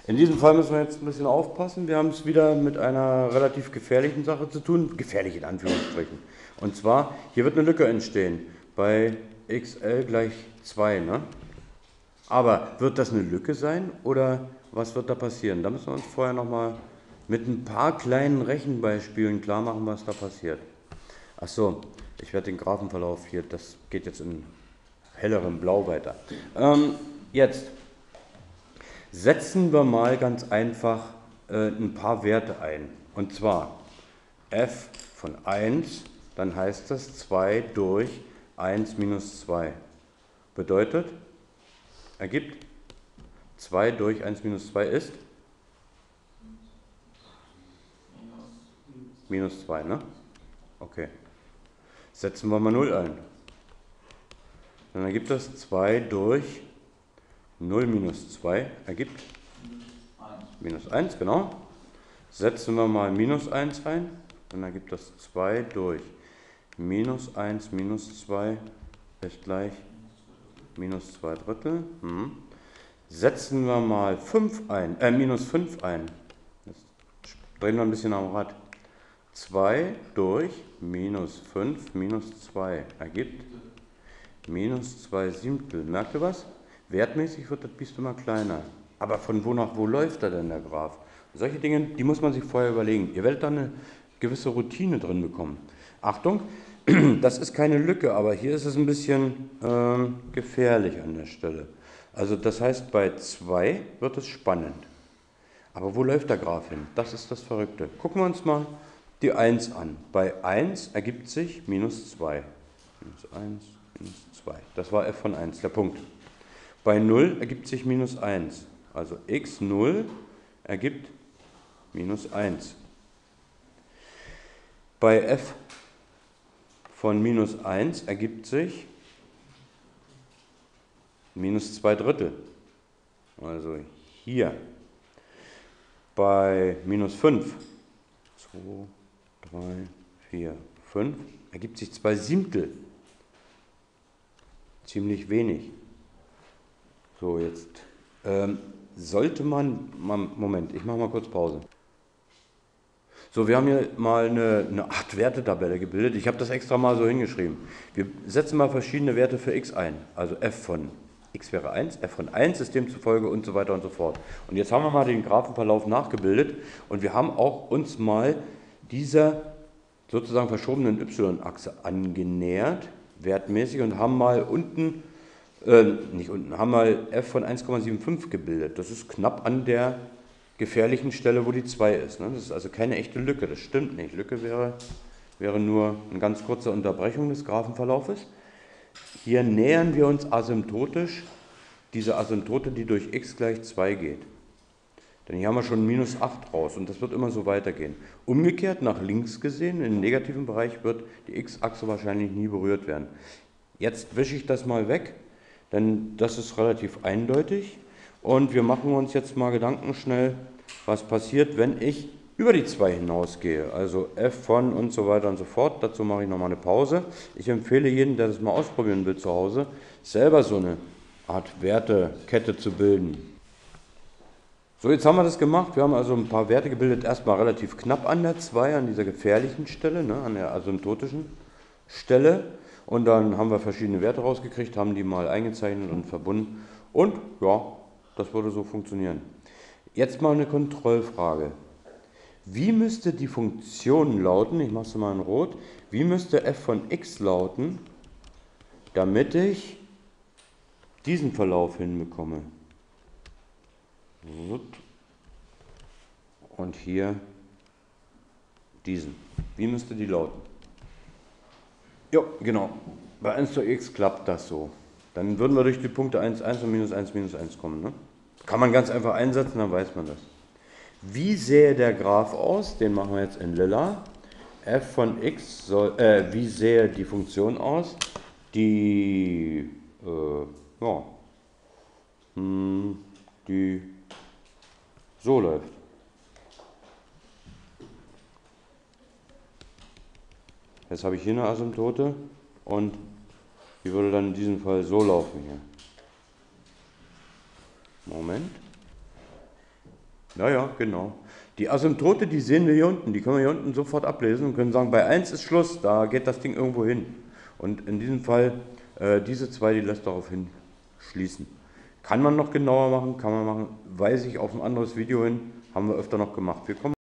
In diesem Fall müssen wir jetzt ein bisschen aufpassen. Wir haben es wieder mit einer relativ gefährlichen Sache zu tun. Gefährlich in Anführungsstrichen. Und zwar, hier wird eine Lücke entstehen bei xl gleich 2. Ne? Aber wird das eine Lücke sein oder was wird da passieren? Da müssen wir uns vorher nochmal mit ein paar kleinen Rechenbeispielen klar machen, was da passiert. Achso, ich werde den Graphenverlauf hier, das geht jetzt in hellerem Blau weiter. Jetzt setzen wir mal ganz einfach ein paar Werte ein. Und zwar f von 1, dann heißt das 2 durch 1 minus 2. Bedeutet, ergibt 2 durch 1 minus 2 ist minus 2, ne? Okay. Setzen wir mal 0 ein. Dann ergibt das 2 durch 0 minus 2 ergibt minus 1, genau. Setzen wir mal minus 1 ein, dann ergibt das 2 durch minus 1 minus 2 ist gleich minus 2 Drittel. Setzen wir mal 5 ein, minus 5 ein. Jetzt drehen wir ein bisschen am Rad. 2 durch minus 5 minus 2 ergibt minus 2 Siebtel. Merkt ihr was? Wertmäßig wird das Biest immer kleiner. Aber von wo nach wo läuft da denn der Graph? Solche Dinge, die muss man sich vorher überlegen. Ihr werdet da eine gewisse Routine drin bekommen. Achtung, das ist keine Lücke, aber hier ist es ein bisschen gefährlich an der Stelle. Also das heißt, bei 2 wird es spannend. Aber wo läuft der Graph hin? Das ist das Verrückte. Gucken wir uns mal die 1 an. Bei 1 ergibt sich minus 2. Minus 1, minus 2. Das war f von 1, der Punkt. Bei 0 ergibt sich minus 1. Also x0 ergibt minus 1. Bei f von minus 1 ergibt sich minus 2 Drittel. Also hier. Bei minus 5, 2, 3, 4, 5, ergibt sich 2 Siebtel. Ziemlich wenig. So, jetzt sollte man, Moment, ich mache mal kurz Pause. So, wir haben hier mal eine Art Wertetabelle gebildet. Ich habe das extra mal so hingeschrieben. Wir setzen mal verschiedene Werte für x ein. Also f von x wäre 1, f von 1 ist demzufolge und so weiter und so fort. Und jetzt haben wir mal den Graphenverlauf nachgebildet und wir haben auch uns mal dieser sozusagen verschobenen y-Achse angenähert, wertmäßig, und haben mal unten, haben mal f von 1,75 gebildet. Das ist knapp an der gefährlichen Stelle, wo die 2 ist. Ne? Das ist also keine echte Lücke, das stimmt nicht. Lücke wäre nur eine ganz kurze Unterbrechung des Graphenverlaufes. Hier nähern wir uns asymptotisch diese Asymptote, die durch x gleich 2 geht. Denn hier haben wir schon minus 8 raus und das wird immer so weitergehen. Umgekehrt, nach links gesehen, im negativen Bereich wird die x-Achse wahrscheinlich nie berührt werden. Jetzt wische ich das mal weg, denn das ist relativ eindeutig. Und wir machen uns jetzt mal Gedanken schnell, was passiert, wenn ich über die 2 hinausgehe. Also f von und so weiter und so fort. Dazu mache ich nochmal eine Pause. Ich empfehle jedem, der das mal ausprobieren will zu Hause, selber so eine Art Wertekette zu bilden. So, jetzt haben wir das gemacht. Wir haben also ein paar Werte gebildet, erstmal relativ knapp an der 2, an dieser gefährlichen Stelle, ne, an der asymptotischen Stelle. Und dann haben wir verschiedene Werte rausgekriegt, haben die mal eingezeichnet und verbunden. Und ja, das würde so funktionieren. Jetzt mal eine Kontrollfrage. Wie müsste die Funktion lauten, ich mache es mal in Rot, wie müsste f von x lauten, damit ich diesen Verlauf hinbekomme? Und hier diesen. Wie müsste die lauten? Ja, genau. Bei 1 durch x klappt das so. Dann würden wir durch die Punkte 1, 1 und minus 1, minus 1 kommen. Ne? Kann man ganz einfach einsetzen, dann weiß man das. Wie sähe der Graph aus? Den machen wir jetzt in lila. f von x soll, wie sähe die Funktion aus, die, die so läuft. Jetzt habe ich hier eine Asymptote und die würde dann in diesem Fall so laufen hier. Moment. Ja, genau. Die Asymptote, die sehen wir hier unten, die können wir hier unten sofort ablesen und können sagen, bei 1 ist Schluss, da geht das Ding irgendwo hin. Und in diesem Fall, diese zwei, die lässt darauf hin schließen. Kann man noch genauer machen, kann man machen, weise ich auf ein anderes Video hin, haben wir öfter noch gemacht. Wir kommen